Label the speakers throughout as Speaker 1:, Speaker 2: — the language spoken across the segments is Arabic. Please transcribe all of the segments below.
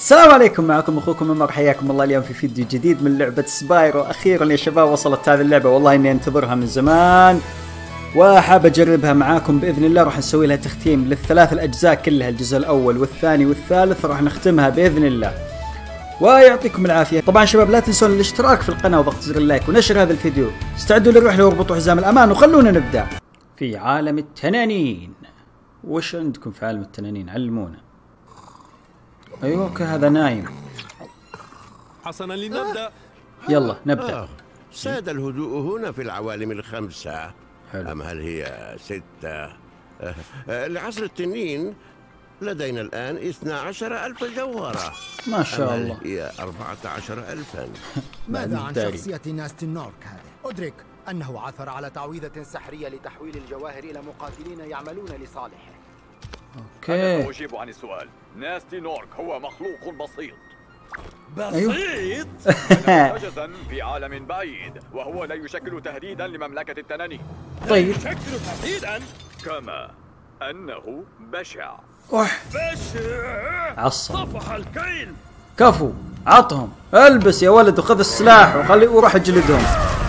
Speaker 1: السلام عليكم، معكم اخوكم عمر، حياكم الله اليوم في فيديو جديد من لعبة سبايرو. اخيرا يا شباب وصلت هذه اللعبة، والله اني انتظرها من زمان وحاب اجربها معاكم باذن الله. راح نسوي لها تختيم للثلاث الاجزاء كلها، الجزء الاول والثاني والثالث راح نختمها باذن الله ويعطيكم العافية. طبعا شباب لا تنسون الاشتراك في القناة وضغط زر اللايك ونشر هذا الفيديو. استعدوا للرحلة واربطوا حزام الامان وخلونا نبدأ في عالم التنانين. وش عندكم في عالم التنانين؟ علمونا. ايوه اوكي، هذا نايم.
Speaker 2: حسنا لنبدأ.
Speaker 1: يلا نبدأ.
Speaker 3: ساد الهدوء هنا في العوالم الخمسة.
Speaker 1: حلو.
Speaker 3: أم هل هي 6؟ لعصر التنين لدينا الآن 12,000 جوهرة.
Speaker 1: ما شاء الله.
Speaker 3: هي 14,000.
Speaker 4: ماذا عن شخصية ناستي نورك هذا؟ أدرك أنه عثر على تعويذة سحرية لتحويل الجواهر إلى مقاتلين يعملون لصالحه.
Speaker 1: اوكي.
Speaker 5: أنا أجيب عن السؤال. ناستي نورك هو مخلوق بسيط.
Speaker 1: أيوه.
Speaker 5: منتجزا في عالم بعيد، وهو لا يشكل تهديدا لمملكة التنانين.
Speaker 1: طيب.
Speaker 2: يشكل تهديدا
Speaker 5: كما أنه بشع.
Speaker 2: بشع.
Speaker 1: عصب.
Speaker 2: طفح الكيل.
Speaker 1: كفو، عطهم. البس يا ولد وخذ السلاح وخلي وروح اجلدهم.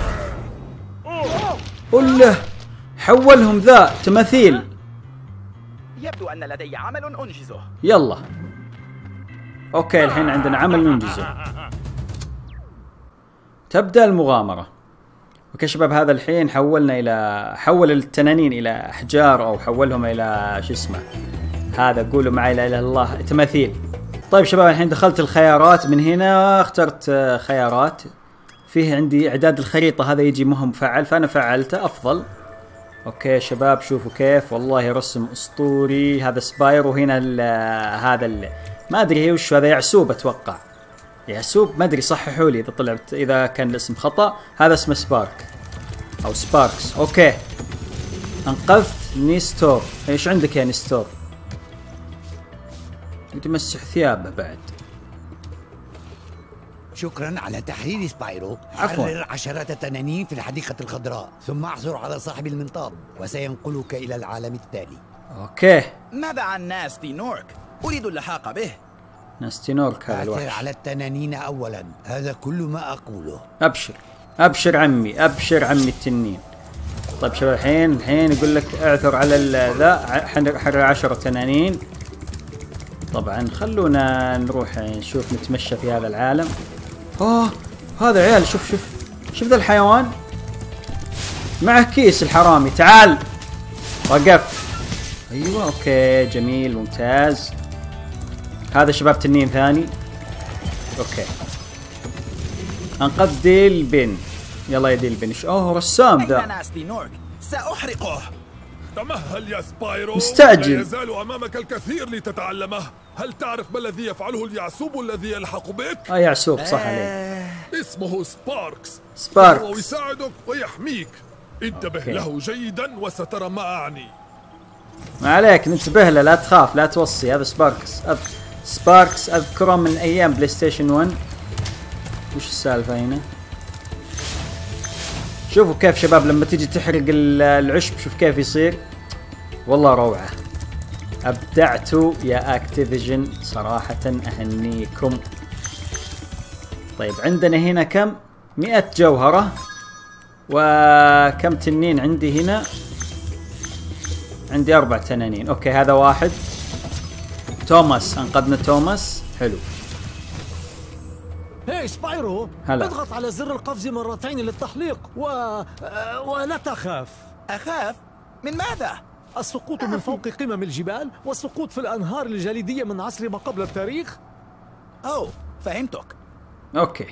Speaker 1: قل له حولهم ذا تماثيل.
Speaker 6: يبدو أن لدي عمل أنجزه.
Speaker 1: يلا اوكي، الحين عندنا عمل ننجزه. تبدأ المغامرة. اوكي شباب، هذا الحين حول التنانين الى احجار، او حولهم الى شو اسمه هذا، قولوا معي لا اله الا الله، تماثيل. طيب شباب، الحين دخلت الخيارات من هنا، اخترت خيارات. فيه عندي اعداد الخريطة، هذا يجي مهم مفعل فانا فعلته افضل. اوكي شباب شوفوا كيف، والله رسم اسطوري. هذا سبايرو، وهنا هذا ما ادري هي وش هذا، يعسوب اتوقع، يعسوب ما ادري، صححوا لي اذا كان الاسم خطأ. هذا اسمه سبارك او سباركس. اوكي انقذت نيستور. ايش عندك يا نيستور؟ تمسح ثيابه بعد.
Speaker 7: شكرا على تحرير سبايرو.
Speaker 1: عفواً.
Speaker 7: حرر عشرات التنانين في الحديقة الخضراء، ثم اعثر على صاحب المنطاد وسينقلك إلى العالم التالي.
Speaker 1: اوكي.
Speaker 6: ماذا عن ناستي نورك؟ أريد اللحاق به.
Speaker 1: ناستي نورك هذا
Speaker 7: اعثر
Speaker 1: الوحش.
Speaker 7: على التنانين أولا، هذا كل ما أقوله.
Speaker 1: ابشر ابشر عمي، ابشر عمي التنين. طيب شباب، الحين يقول لك اعثر على ذا، حرر 10 تنانين. طبعا خلونا نروح نشوف نتمشى في هذا العالم. هذا عيال، شوف ذا الحيوان معه كيس الحرامي. تعال وقف. ايوه اوكي جميل ممتاز. هذا شباب تنين ثاني. اوكي انقذ ديلبن. يلا يا ديلبن. رسام
Speaker 6: أين
Speaker 1: ذا.
Speaker 6: ناستي نورك؟ سأحرقه.
Speaker 2: تمهل يا سبايرو.
Speaker 1: مستعجل.
Speaker 2: لا يزال أمامك الكثير لتتعلمه. هل تعرف ما الذي يفعله اليعسوب الذي يلحق بك؟
Speaker 1: يعسوب صح عليه.
Speaker 2: اسمه سباركس.
Speaker 1: سباركس.
Speaker 2: هو يساعدك ويحميك. انتبه
Speaker 1: أوكي.
Speaker 2: له جيدا وسترى ما أعني.
Speaker 1: ما عليك، ننتبه له، لا تخاف لا توصي. هذا سباركس. سباركس اذكره من ايام بلاي ستيشن 1. وش السالفه هنا؟ شوفوا كيف شباب لما تيجي تحرق العشب، شوف كيف يصير. والله روعه، ابدعتوا يا اكتيفيجن صراحه، اهنيكم. طيب عندنا هنا كم؟ 100 جوهره. وكم تنين عندي هنا؟ عندي 4 تنانين. اوكي هذا واحد. توماس، انقذنا توماس. حلو.
Speaker 8: هاي سبايرو،
Speaker 1: هلا.
Speaker 8: اضغط على زر القفز مرتين للتحليق ولا تخاف.
Speaker 6: أخاف؟ من ماذا؟
Speaker 8: السقوط من فوق قمم الجبال والسقوط في الأنهار الجليدية من عصر ما قبل التاريخ.
Speaker 6: أوه فهمتك.
Speaker 1: اوكي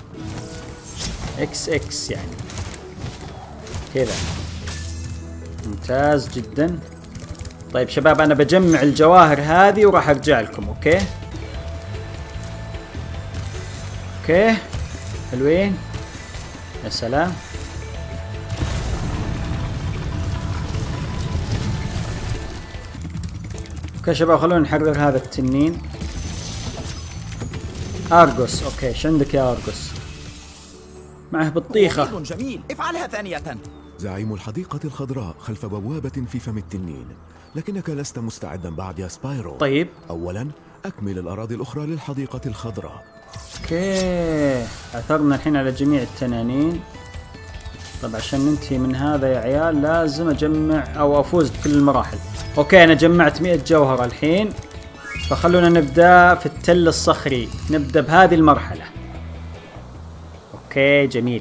Speaker 1: اكس يعني كذا. ممتاز جدا. طيب شباب، انا بجمع الجواهر هذه وراح ارجع لكم. اوكي حلوين. يا سلام. اوكي شباب، خلونا نحرر هذا التنين. ارجوس. اوكي ايش عندك يا ارجوس؟ معه بطيخة.
Speaker 6: وريد جميل، افعلها ثانية.
Speaker 9: زعيم الحديقة الخضراء خلف بوابة في فم التنين، لكنك لست مستعدا بعد يا سبايرو.
Speaker 1: طيب
Speaker 9: أولا أكمل الأراضي الأخرى للحديقة الخضراء.
Speaker 1: اوكي، عثرنا الحين على جميع التنانين. طب عشان ننتهي من هذا يا عيال لازم اجمع او افوز بكل المراحل. اوكي انا جمعت 100 جوهرة الحين، فخلونا نبدأ في التل الصخري، نبدأ بهذه المرحلة. اوكي جميل.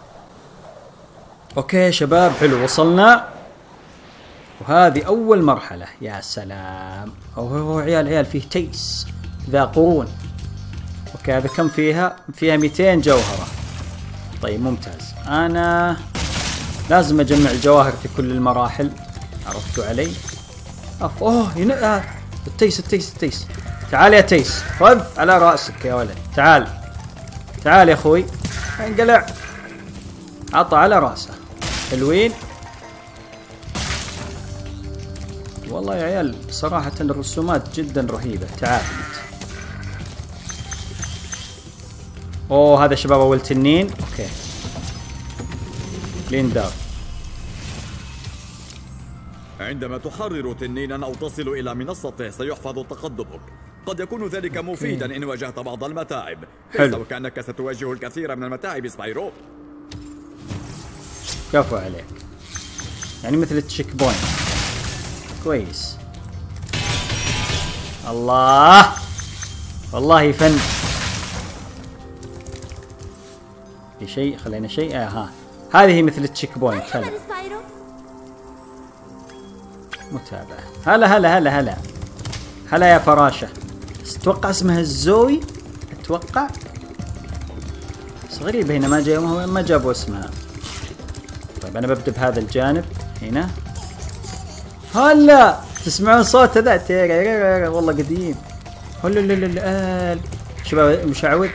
Speaker 1: اوكي شباب حلو، وصلنا وهذه اول مرحلة. يا سلام. اوه عيال فيه تيس ذا قرون. اوكي هذا كم فيها 200 جوهرة. طيب ممتاز، انا لازم اجمع الجواهر في كل المراحل، عرفتوا علي؟ اوه هنا التيس. تعال يا تيس، خذ على راسك يا ولد. تعال يا اخوي، انقلع، عطى على راسه. حلوين والله يا عيال، صراحة الرسومات جدا رهيبة. تعال اوه هذا شباب اول تنين. اوكي ليندار.
Speaker 5: عندما تحرر تنينا أو تصل إلى منصته سيحفظ تقدمك. قد يكون ذلك مفيدا إن واجهت بعض المتاعب. ليس وكأنك ستواجه الكثير من المتاعب سبايرو.
Speaker 1: كفو عليك، يعني مثل التشيك بوينت. كويس. الله والله فن. في شيء خلينا شيء ها هذه مثل التشيك بوينت. متابعة. هلا يا فراشة. اتوقع اسمها الزوي، اتوقع. بس غريبة هنا ما جابوا اسمها. طيب انا ببدأ بهذا الجانب هنا. هلا تسمعون صوت هذا؟ والله قديم. هلا شباب مشعوذ.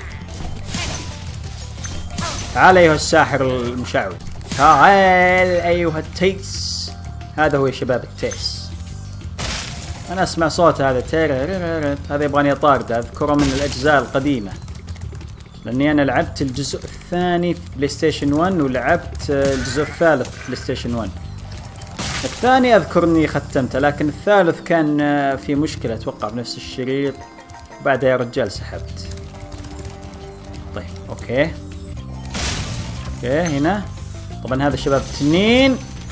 Speaker 1: تعال ايها الساحر المشعوذ، تعال ايها التيس. هذا هو يا شباب التيس. انا اسمع صوت هذا هذا يبغاني اطارده. اذكره من الاجزاء القديمة، لاني انا لعبت الجزء الثاني في بلاي ستيشن 1 ولعبت الجزء الثالث في بلاي ستيشن 1. الثاني اذكر اني ختمته، لكن الثالث كان في مشكلة اتوقع بنفس الشريط، بعدها يا رجال سحبت. طيب اوكي هنا طبعا هذا شباب تنين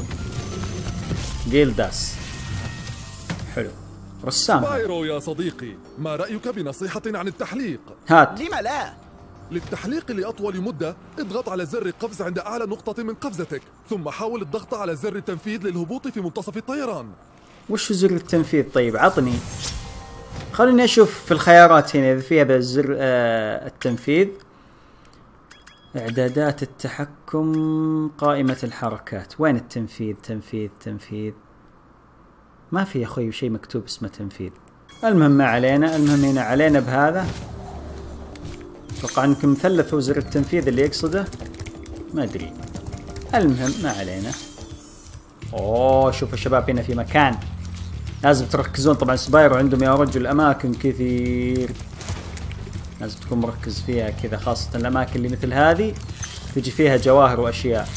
Speaker 1: جيلداس. حلو. رسام
Speaker 2: سبايرو يا صديقي، ما رأيك بنصيحة عن التحليق؟
Speaker 1: هات.
Speaker 6: لما لا؟
Speaker 2: للتحليق لأطول مدة اضغط على زر القفز عند أعلى نقطة من قفزتك، ثم حاول الضغط على زر التنفيذ للهبوط في منتصف الطيران.
Speaker 1: وش زر التنفيذ؟ طيب عطني، خليني أشوف في الخيارات هنا إذا فيها بزر التنفيذ. إعدادات التحكم، قائمة الحركات. وين التنفيذ؟ تنفيذ ما في يا أخوي شيء مكتوب اسمه تنفيذ. المهم ما علينا، المهم هنا علينا بهذا. أتوقع أنكم مثلثوا زر التنفيذ اللي يقصده، ما أدري. المهم ما علينا. أوه شوفوا شباب هنا في مكان لازم تركزون. طبعا سبايرو عندهم يا رجل أماكن كثير، لازم تكون مركز فيها كذا، خاصة الأماكن اللي مثل هذه تجي فيها جواهر وأشياء.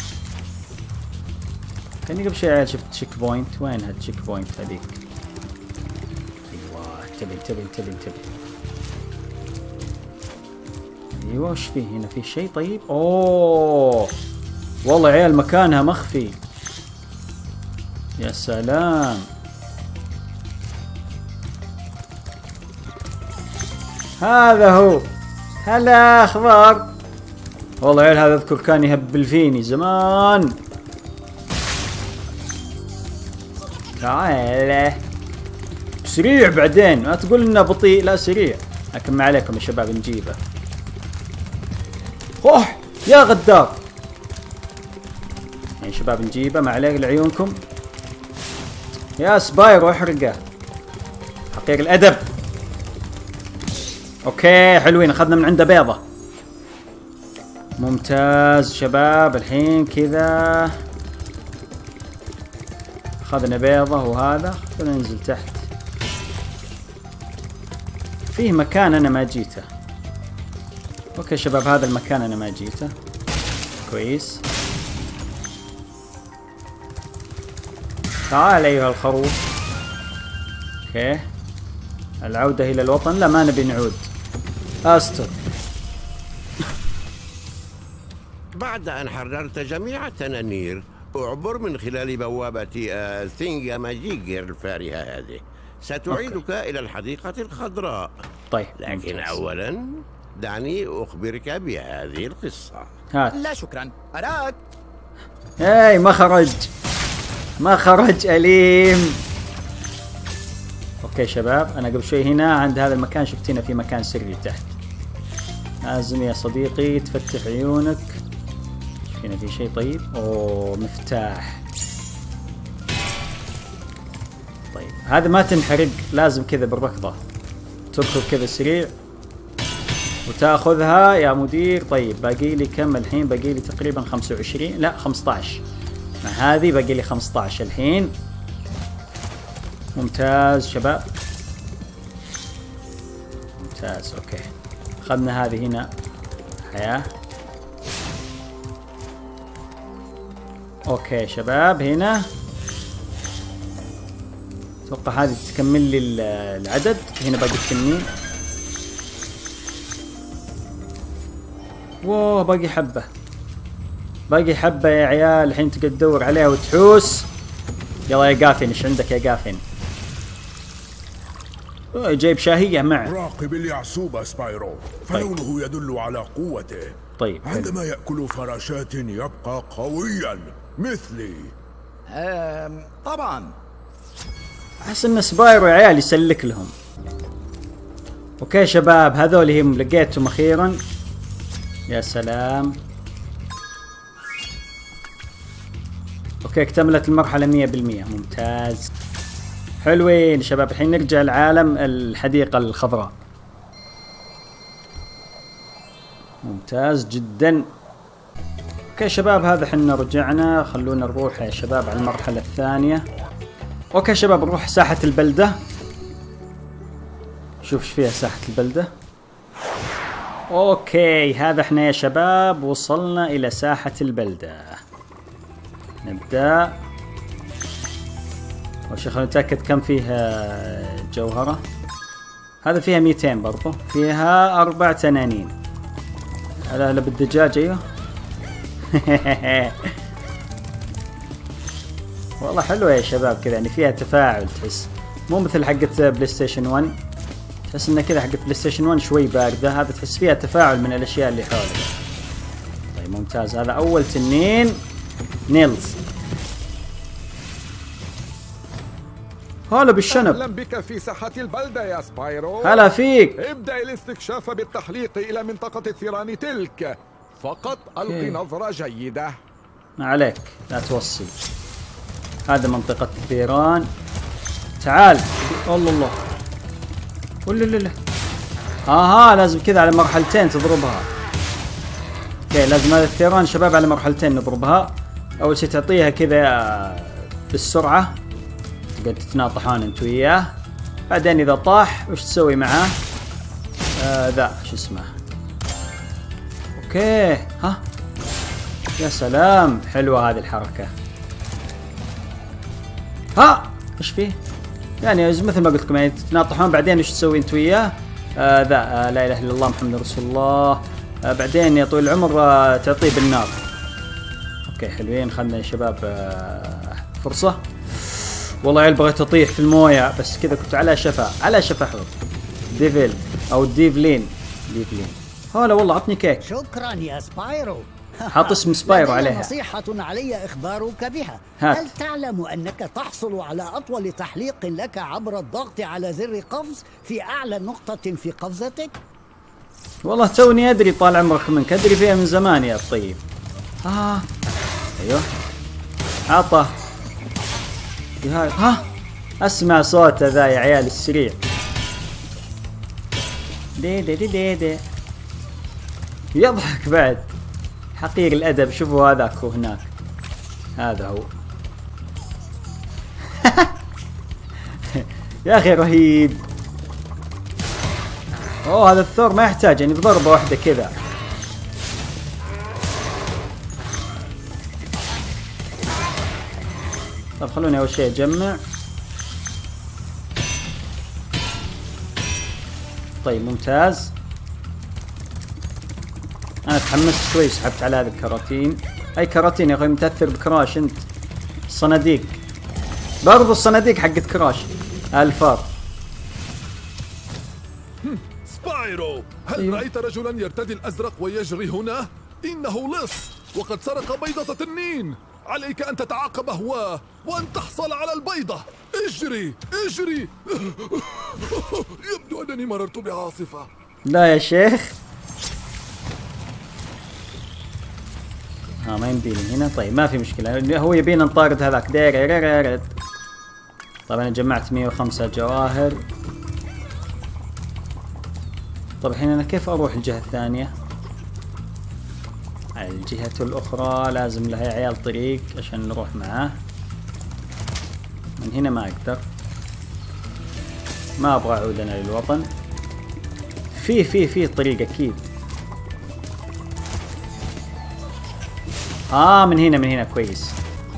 Speaker 1: كأني قبل شوي شفت تشيك بوينت. وين هالتشيك بوينت هذيك؟ أيوة انتبه. أيوة وش فيه هنا؟ في شيء؟ طيب أوه والله عيال مكانها مخفي. يا سلام. هذا هو. هلا اخبار. والله عيال هذا اذكر كان يهبل فيني زمان. تعال سريع، بعدين ما تقول انه بطيء، لا سريع. لكن ما عليكم يا شباب نجيبه. اوه يا غدار يا شباب نجيبه، ما عليك لعيونكم. يا سبايرو احرقه، حقير الادب. اوكي حلوين، اخذنا من عنده بيضة. ممتاز شباب. الحين كذا اخذنا بيضة وهذا. خلينا ننزل تحت. فيه مكان انا ما جيته. اوكي شباب هذا المكان انا ما جيته. كويس. تعال ايها الخروف. اوكي العودة إلى الوطن. لا ما نبي نعود. أستر.
Speaker 3: بعد أن حررت جميع التنانير اعبر من خلال بوابة ثينجا ماجيجر الفارهة هذه. ستعيدك إلى الحديقة الخضراء.
Speaker 1: طيب
Speaker 3: لكن أولا دعني أخبرك بهذه القصة.
Speaker 1: هات.
Speaker 6: لا شكرا، أراك.
Speaker 1: اي ما خرج أليم. اوكي شباب، انا قبل شوي هنا عند هذا المكان شفت هنا في مكان سري تحت. لازم يا صديقي تفتح عيونك. هنا في شيء. طيب اوه مفتاح. طيب هذا ما تنحرق، لازم كذا بالركضة تركض كذا سريع وتاخذها يا مدير. طيب باقي لي كم الحين؟ باقي لي تقريبا 25 لا 15. مع هذه باقي لي 15 الحين. ممتاز شباب، ممتاز. اوكي اخذنا هذه هنا حياة. اوكي شباب هنا اتوقع هذه تكمل لي العدد. هنا باقي التنين. واو باقي حبة، باقي حبة يا عيال. الحين تقدر تدور عليها وتحوس. يلا يا قافن، ايش عندك يا قافن؟ جايب شاهية معه.
Speaker 9: راقب اليعسوب سبايرو، فلونه يدل على قوته.
Speaker 1: طيب
Speaker 9: عندما يأكل فراشات يبقى قويا مثلي.
Speaker 6: طبعا.
Speaker 1: احس ان سبايرو يا عيال يسلك لهم. اوكي شباب هذول هم لقيتهم اخيرا. يا سلام. اوكي اكتملت المرحلة 100%. ممتاز. حلوين شباب. الحين نرجع لعالم الحديقة الخضراء. ممتاز جدا. اوكي شباب هذا حنا رجعنا. خلونا نروح يا شباب على المرحلة الثانية. اوكي شباب نروح ساحة البلدة. شوف ايش فيها ساحة البلدة. اوكي هذا احنا يا شباب وصلنا الى ساحة البلدة. نبدأ. اول شيء خلينا نتأكد كم فيها جوهرة. هذا فيها 200 برضو. فيها 4 تنانين. هلا بالدجاج. ايوه. والله حلوة يا شباب كذا، يعني فيها تفاعل تحس. مو مثل حقة بلاي ستيشن 1. تحس انها كذا حقة بلاي ستيشن 1 شوي باردة. هذا تحس فيها تفاعل من الاشياء اللي حولها. طيب ممتاز. هذا اول تنين نيلز. هلا بالشنب.
Speaker 10: اهلا بك في ساحة البلدة يا سبايرو.
Speaker 1: هلا فيك.
Speaker 10: ابدأ الاستكشاف بالتحليق إلى منطقة الثيران تلك. فقط ألقي نظرة جيدة.
Speaker 1: ما عليك لا توصي. هذا منطقة الثيران. تعال. الله الله. ولا لا لا. لازم كذا على مرحلتين تضربها. اوكي لازم هذا الثيران شباب على مرحلتين نضربها. اول شيء تعطيها كذا بالسرعة. تقعد تتناطحون انت وياه. بعدين اذا طاح وش تسوي معاه؟ ذا شو اسمه. اوكي ها يا سلام حلوة هذه الحركة. ايش فيه؟ يعني مثل ما قلت لكم يعني تتناطحون بعدين وش تسوي انت وياه؟ لا اله الا الله محمد رسول الله. بعدين يا طويل العمر تعطيه بالنار. اوكي حلوين. خلنا يا شباب فرصة. والله عيل بغيت اطيح في المويه بس كذا كنت على شفا حوض. ديفل او ديفلين. هلا والله عطني كيك.
Speaker 7: شكرا يا سبايرو.
Speaker 1: حط اسم سبايرو عليها.
Speaker 7: نصيحة علي إخبارك بها.
Speaker 1: هات.
Speaker 7: هل تعلم أنك تحصل على أطول تحليق لك عبر الضغط على زر قفز في أعلى نقطة في قفزتك؟
Speaker 1: والله توني أدري طال عمرك منك. أدري فيها من زمان يا الطيب. أيوه عطه. أسمع صوته ذا يا عيال السريع. دي يضحك بعد. حقير الأدب. شوفوا هذاك هو هناك. هذا هو. يا أخي رهيب. هذا الثور ما يحتاج يعني بضربة واحدة كذا. طب خلوني أول شيء أجمع. طيب ممتاز. انا تحمست شوي سحبت على هذه الكراتين. اي كراتين يا اخوي متاثر بكراش انت. الصناديق برضو الصناديق حقت كراش. الفار
Speaker 2: سبايرو، هل رأيت رجلا يرتدي الأزرق ويجري هنا؟ إنه لص وقد سرق بيضة تنين. عليك أن تتعاقب هواه وأن تحصل على البيضة. اجري اجري. يبدو أنني مررت بعاصفة.
Speaker 1: لا يا شيخ. ما يمديني هنا. طيب ما في مشكلة، هو يبينا نطارد هذاك. دير. طيب أنا جمعت 105 جواهر. طيب الحين أنا كيف أروح الجهة الثانية؟ الجهة الأخرى لازم لها يا عيال طريق عشان نروح معاه. من هنا ما أقدر. ما أبغى أعود أنا للوطن. في طريق أكيد. من هنا كويس.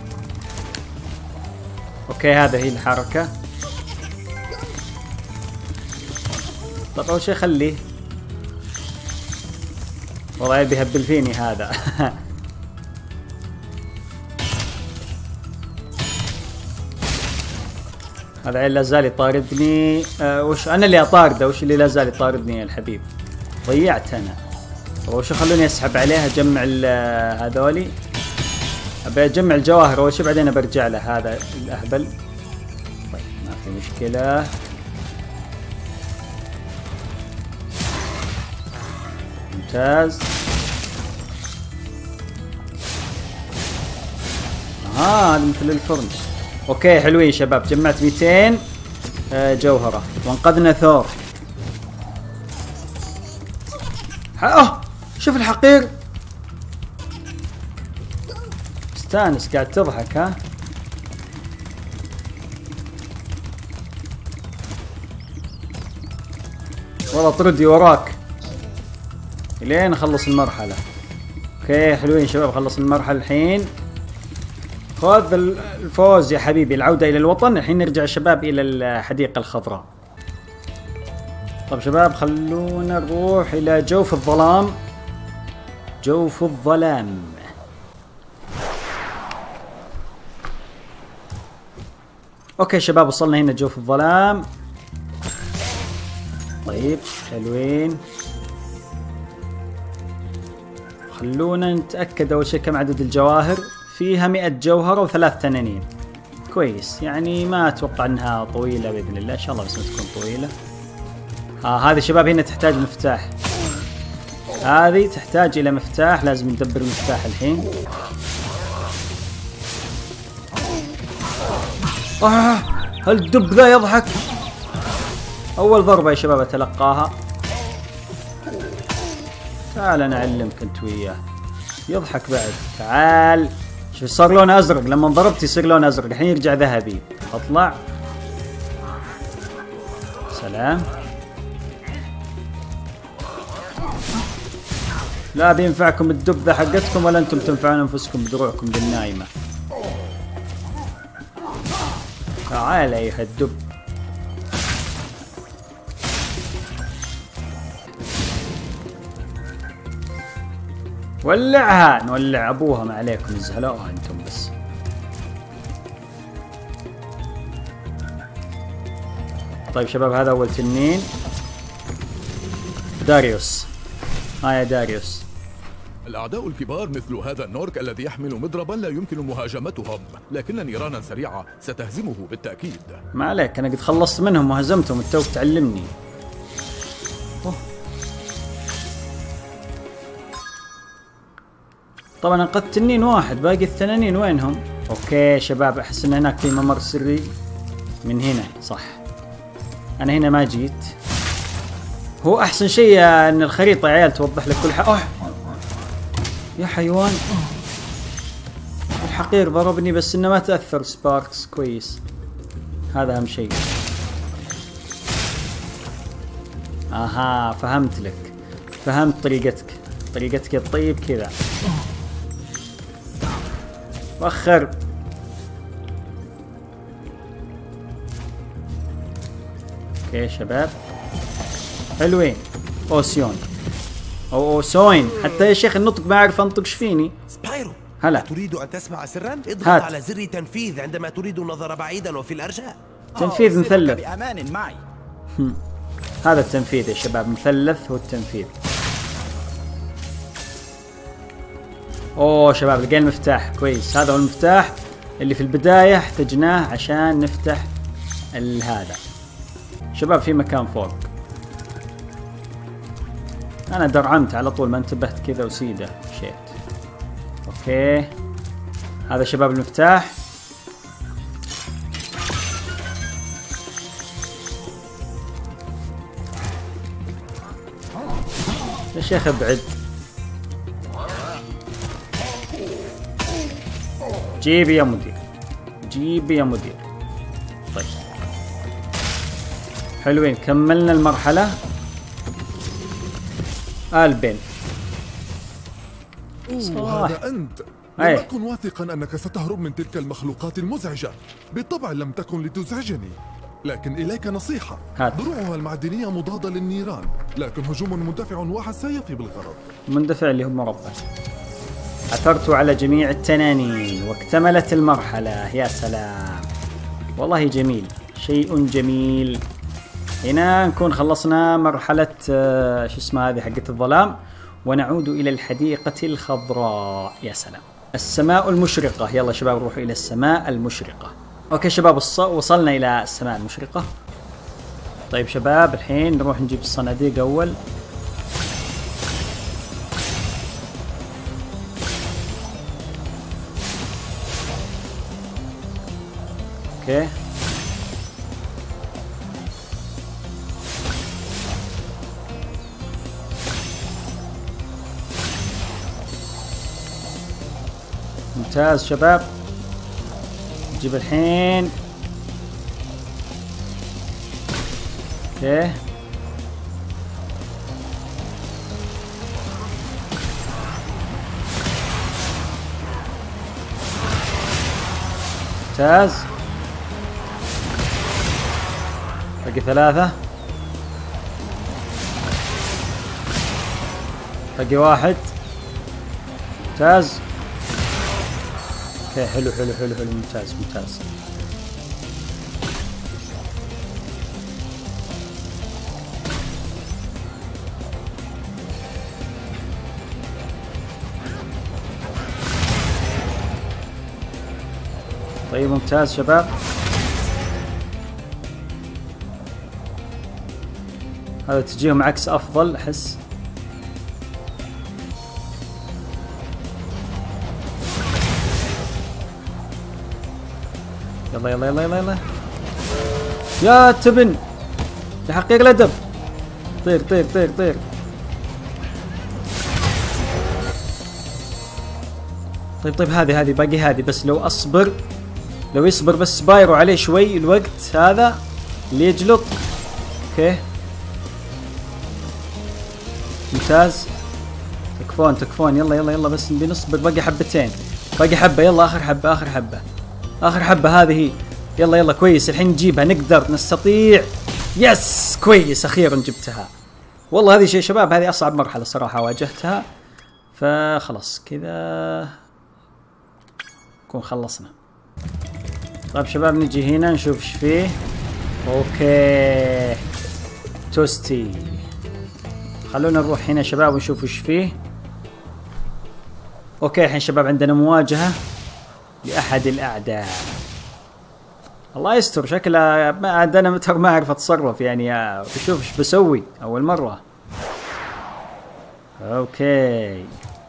Speaker 1: اوكي هذا هي الحركة. طب اول شيء خليه. والله بيهبل فيني هذا. هذا عيل لازال يطاردني. وش انا اللي اطارده؟ وش اللي لازال يطاردني يا الحبيب؟ ضيعت انا. وش خلوني اسحب عليها اجمع هذولي. ابي اجمع الجواهر اول شيء بعدين برجع له هذا الاهبل. طيب ما في مشكلة. ممتاز. هذا مثل الفرن. اوكي حلوين شباب، جمعت 200 جوهرة وانقذنا ثور. شوف الحقير. استانس قاعد تضحك ها. والله طردي وراك لين اخلص المرحلة. اوكي حلوين شباب، خلص المرحلة الحين. خذ الفوز يا حبيبي، العودة الى الوطن. الحين نرجع شباب الى الحديقة الخضراء. طب شباب خلونا نروح الى جوف الظلام. جوف الظلام. اوكي شباب وصلنا هنا جوف الظلام. طيب حلوين. خلونا نتأكد اول شيء كم عدد الجواهر. فيها 100 جوهرة و3 تنانين. كويس، يعني ما اتوقع انها طويلة باذن الله. ان شاء الله بس ما تكون طويلة. هذه شباب هنا تحتاج مفتاح. هذه تحتاج الى مفتاح، لازم ندبر المفتاح الحين. هالدب ذا يضحك. اول ضربة يا شباب اتلقاها. تعال انا اعلمك انت وياه. يضحك بعد. تعال شوف صار لونه ازرق، لما ضربت يصير لونه ازرق، الحين يرجع ذهبي. اطلع. سلام. لا بينفعكم الدب ذا حقتكم ولا انتم تنفعون انفسكم بدروعكم بالنايمة. تعال ايها الدب. ولعها. نولع ابوها ما عليكم، زهلوها انتم بس. طيب شباب هذا اول تنين. داريوس. يا داريوس.
Speaker 2: الأعداء الكبار مثل هذا النورك الذي يحمل مضربا لا يمكن مهاجمتهم، لكن نيرانا سريعة ستهزمه بالتأكيد.
Speaker 1: ما عليك، أنا قد خلصت منهم وهزمتهم، التوك تعلمني. طبعا انقذت تنين واحد، باقي التنانين وينهم؟ اوكي شباب احس ان هناك في ممر سري من هنا، صح. انا هنا ما جيت. هو احسن شيء ان الخريطة يا عيال توضح لك كل حاجة. يا حيوان. الحقير ضربني بس انه ما تأثر سباركس، كويس. هذا اهم شيء. اها فهمت لك، فهمت طريقتك يا الطيب كذا. وخر. اوكي شباب حلوين. اوسيون او اوسوين، حتى يا شيخ النطق ما اعرف انطق ايش فيني.
Speaker 11: سبايرو،
Speaker 1: هلا
Speaker 11: تريد ان تسمع سرا؟ اضغط
Speaker 1: هات.
Speaker 11: على زر تنفيذ عندما تريد النظر بعيدا وفي الارجاء.
Speaker 1: تنفيذ مثلث.
Speaker 6: بأمان معي.
Speaker 1: هذا التنفيذ يا شباب، مثلث هو التنفيذ. اوه شباب لقينا المفتاح، كويس. هذا هو المفتاح اللي في البداية احتجناه عشان نفتح هذا. شباب في مكان فوق. انا درعمت على طول، ما انتبهت كذا وسيده مشيت. اوكي هذا شباب المفتاح. يا شيخ ابعد. جيبي يا مدير، جيبي يا مدير. طيب حلوين، كملنا المرحلة. البين
Speaker 2: هذا أنت. لم أكن واثقا أنك ستهرب من تلك المخلوقات المزعجة. بالطبع لم تكن لتزعجني، لكن إليك نصيحة. دروعها المعدنية مضادة للنيران، لكن هجوم مندفع واحد سيفي بالغرض.
Speaker 1: مندفع اللي هو مربع. عثرت على جميع التنانين واكتملت المرحلة. يا سلام والله جميل، شيء جميل. هنا نكون خلصنا مرحلة شو اسمها هذه حقت الظلام، ونعود إلى الحديقة الخضراء. يا سلام، السماء المشرقة. يلا شباب نروحوا إلى السماء المشرقة. أوكي شباب وصلنا إلى السماء المشرقة. طيب شباب الحين نروح نجيب الصناديق أول. اوكي ممتاز شباب. نجيب الحين. اوكي ممتاز. باقي 3. باقي 1. ممتاز. اوكي حلو حلو حلو حلو، ممتاز ممتاز. طيب ممتاز شباب. هذا تجيهم عكس افضل احس. يلا يلا يلا يلا يلا يا تبن، تحقيق الادب. طير طير طير طير. طيب طيب هذه باقي هذه بس. لو اصبر، لو يصبر بس سبايرو عليه شوي الوقت هذا اللي يجلط. اوكي ممتاز. تكفون تكفون. يلا يلا يلا بس نبي نصبر. باقي حبتين، باقي حبة. يلا اخر حبة اخر حبة اخر حبة هذه هي. يلا يلا كويس الحين نجيبها، نقدر نستطيع. يس كويس اخيرا جبتها. والله هذه شيء شباب، هذه اصعب مرحلة صراحة واجهتها، فخلاص كذا نكون خلصنا. طيب شباب نجي هنا نشوف ايش فيه. اوكي توستي. خلونا نروح هنا شباب ونشوف ايش فيه. اوكي الحين شباب عندنا مواجهة لأحد الأعداء. الله يستر، شكله ما عندنا متر ما أعرف أتصرف يعني. بشوف ايش بسوي أول مرة. اوكي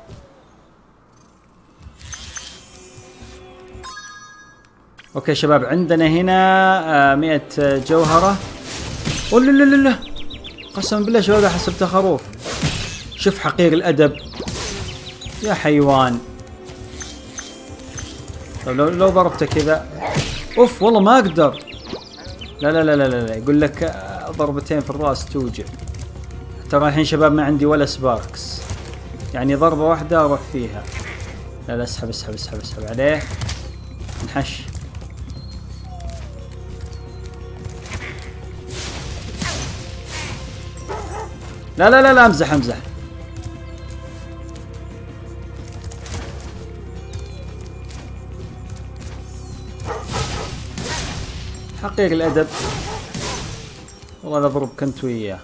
Speaker 1: اوكي شباب عندنا هنا 100 جوهرة. لا لا لا لا قسما بالله شباب حسبته خروف. شوف حقير الأدب يا حيوان. طيب لو ضربته كذا. اوف والله ما اقدر. لا لا لا لا لا يقول لك ضربتين في الراس توجع. ترى الحين شباب ما عندي ولا سباركس، يعني ضربة واحدة اروح فيها. لا لا اسحب اسحب اسحب اسحب عليه. نحش. لا لا لا لا، امزح امزح. حقيقي الادب. والله اضرب كنت وياه.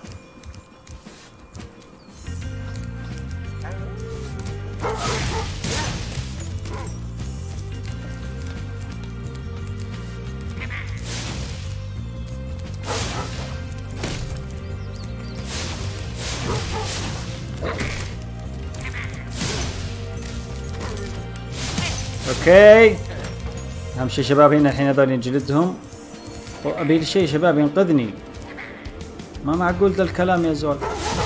Speaker 1: اوكي، اهم شيء شباب هنا الحين هذول نجلدهم. ابي شيء شباب ينقذني. ما معقول ذا الكلام يا زول.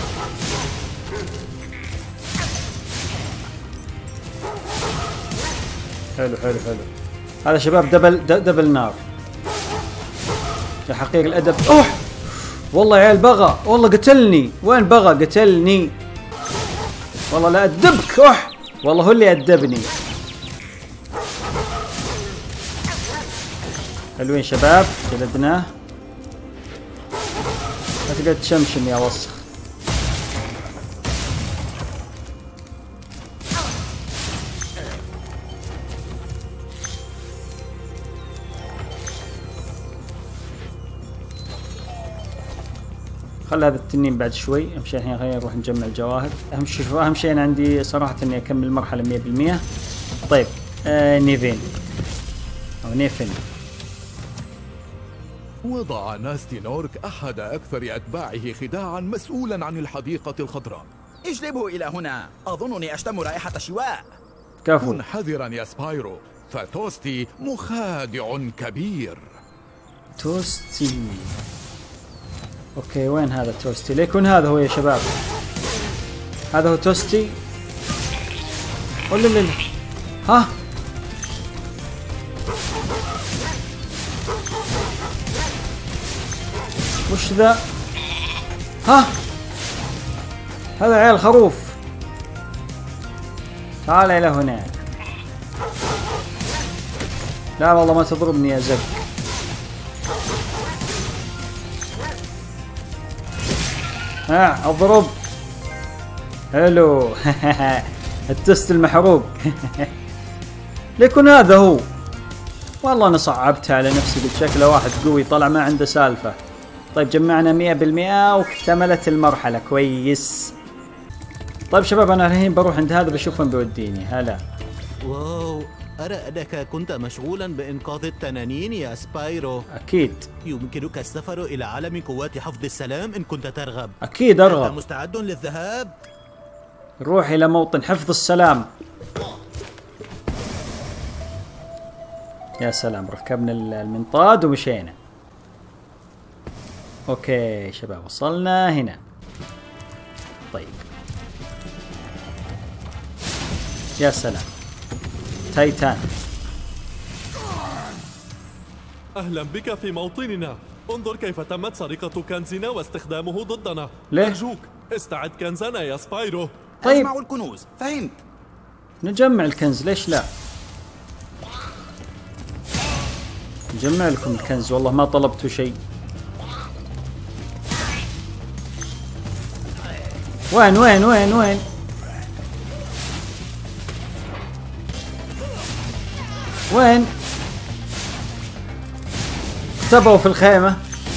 Speaker 1: حلو حلو حلو. هذا شباب دبل نار. يا حقيقي الادب. اوه والله يا عيال بغى، والله قتلني. وين بغى؟ قتلني والله. لا ادبك. اوه والله هو اللي ادبني. حلوين شباب، جلدناه. لا تقعد تشمشم يا وسخ. خلي هذا التنين بعد شوي. اهم شيء الحين خلينا نروح نجمع الجواهر. اهم شيء انا عندي صراحة اني اكمل المرحلة 100%. طيب نيفين او نيفن.
Speaker 2: وضع ناستي نورك أحد أكثر أتباعه خداعا مسؤولا عن الحديقة الخضراء.
Speaker 6: اجلبه إلى هنا، أظنني أشتم رائحة شواء.
Speaker 1: كفو.
Speaker 2: كن حذرا يا سبايرو، فتوستي مخادع كبير.
Speaker 1: توستي. اوكي وين هذا توستي؟ ليكون هذا هو يا شباب. هذا هو توستي. ولا ها وش ذا؟ ها هذا عيال خروف. تعال الى هنا. لا والله ما تضربني يا زق. ها اضرب. حلو. التست المحروق. ليكون هذا هو. والله انا صعبتها على نفسي، قلت شكله واحد قوي طلع ما عنده سالفة. طيب جمعنا 100% واكتملت المرحلة. كويس. طيب شباب انا الحين بروح عند هذا بشوف وين بيوديني. هلا.
Speaker 11: واو، أرى أنك كنت مشغولا بإنقاذ التنانين يا سبايرو.
Speaker 1: أكيد.
Speaker 11: يمكنك السفر إلى عالم قوات حفظ السلام إن كنت ترغب.
Speaker 1: أكيد أرغب.
Speaker 11: أنت مستعد للذهاب؟
Speaker 1: نروح إلى موطن حفظ السلام. يا سلام، ركبنا المنطاد ومشينا. اوكي شباب وصلنا هنا. طيب يا سلام، تايتان.
Speaker 12: اهلا بك في موطننا. انظر كيف تمت سرقة كنزنا واستخدامه ضدنا.
Speaker 1: ليه؟
Speaker 12: أرجوك استعد كنزنا يا سبايرو.
Speaker 6: طيب اجمعوا الكنوز. فهمت.
Speaker 1: نجمع الكنز ليش لا؟ نجمع لكم الكنز. والله ما طلبتوا شيء. وين وين وين وين؟ وين؟ اختبوا في الخيمة.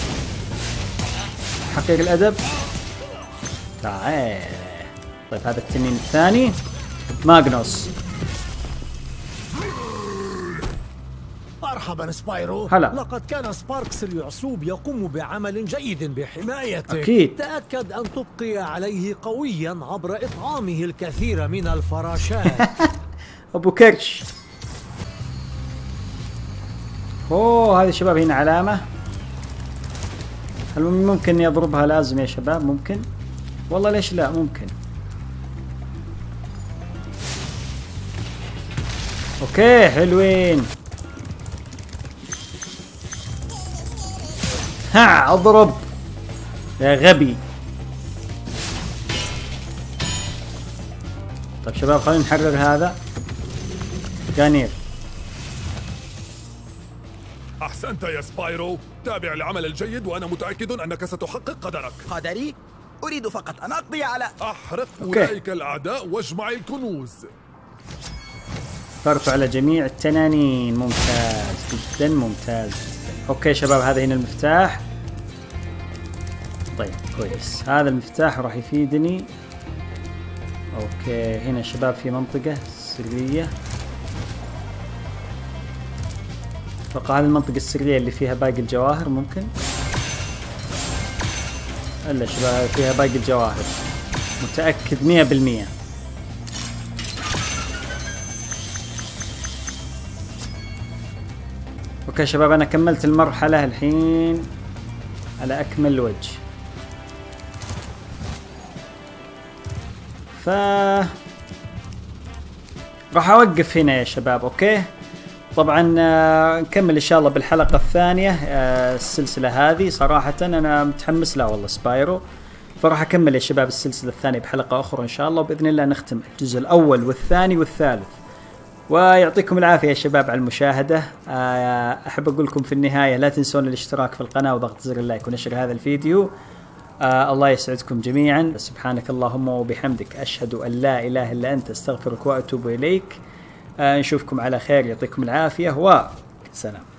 Speaker 1: حقيقي الأدب. تعال. طيب هذا التنين الثاني ماغنوس.
Speaker 8: مرحبا سبايرو.
Speaker 1: هلا.
Speaker 8: لقد كان سباركس اليعصوب يقوم بعمل جيد بحمايتك.
Speaker 1: أكيد.
Speaker 8: تأكد أن تبقي عليه قويا عبر إطعامه الكثير من الفراشات.
Speaker 1: أبو كرش. أوه هذه شباب هنا علامة. هل ممكن إني أضربها؟ لازم يا شباب. ممكن والله ليش لا. ممكن. أوكي حلوين. ها اضرب يا غبي. طيب شباب خلينا نحرر هذا. جانير.
Speaker 2: أحسنت يا سبايرو، تابع العمل الجيد وأنا متأكد أنك ستحقق قدرك.
Speaker 6: قدري؟ أريد فقط أن أقضي على
Speaker 2: أحرق أولئك الأعداء واجمع الكنوز.
Speaker 1: صرف على جميع التنانين. ممتاز جدا ممتاز جدا. اوكي شباب هذا هنا المفتاح. طيب كويس، هذا المفتاح راح يفيدني. اوكي هنا شباب في منطقة سرية. اتوقع هذه المنطقة السرية اللي فيها باقي الجواهر. ممكن الا شباب فيها باقي الجواهر، متأكد 100%. اوكي شباب انا كملت المرحلة الحين على اكمل وجه. ف راح اوقف هنا يا شباب. اوكي طبعا نكمل ان شاء الله بالحلقة الثانية السلسلة هذه. صراحة انا متحمس لها والله سبايرو، فراح اكمل يا شباب السلسلة الثانية بحلقة اخرى ان شاء الله، وباذن الله نختم الجزء الاول والثاني والثالث. ويعطيكم العافية يا شباب على المشاهدة. أحب أقول لكم في النهاية لا تنسون الاشتراك في القناة وضغط زر اللايك ونشر هذا الفيديو. الله يسعدكم جميعا. سبحانك اللهم وبحمدك أشهد أن لا إله إلا أنت أستغفرك وأتوب إليك. نشوفكم على خير. يعطيكم العافية وسلام.